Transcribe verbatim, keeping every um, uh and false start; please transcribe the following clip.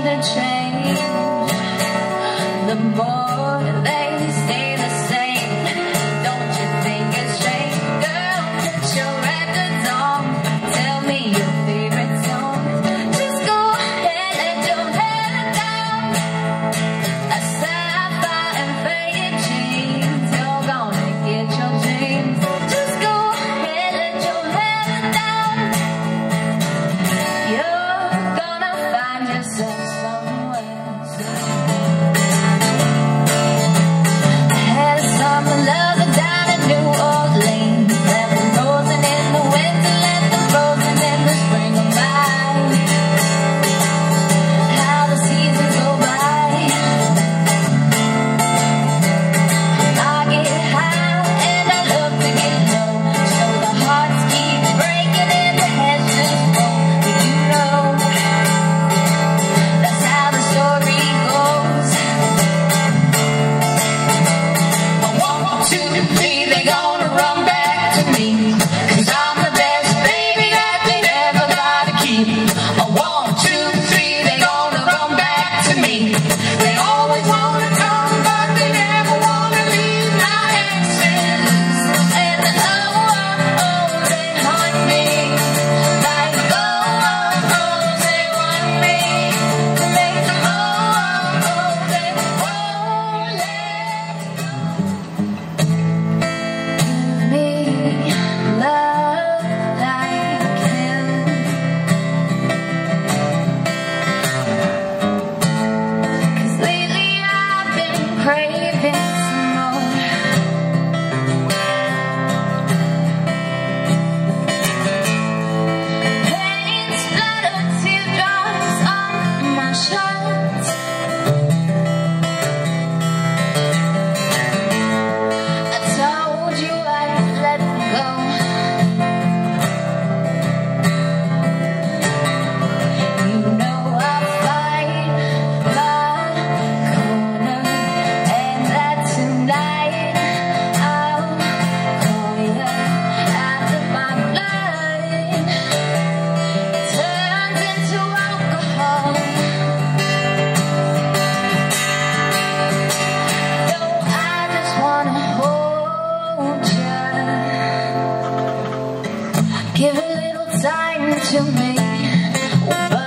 to change, the more they stay the same. Don't you think it's strange? Girl, put your records on, tell me your favorite song. Just go ahead, let your head down. A sapphire and faded jeans, you're gonna get your dreams. Just go ahead, let your head down. You're gonna find yourself somewhere. I had a summer lover down in New Orleans, left them frozen in the winter, left them frozen in the spring of mine. How the seasons go by. I get high and I love to get low, so the hearts keep breaking and the heads just roll. Do you know that's how the story goes? I want two, three, they gonna run back to me, 'cause I'm the best baby that they never gotta keep. I want two, three, they gonna run back to me. They always wanna come, but they never wanna leave. My exes and oh, oh, oh, they haunt me. Like oh, oh, oh, they want me to make them oh, oh, oh, they won't let me love like him. 'Cause lately I've been craving some more. Pain splattered teardrops on my shirt. I told you I'd let go. You know I'll fight my corner, and that tonight I'll call you after my blood turns into alcohol. No, I just wanna hold you. Give a little time to me.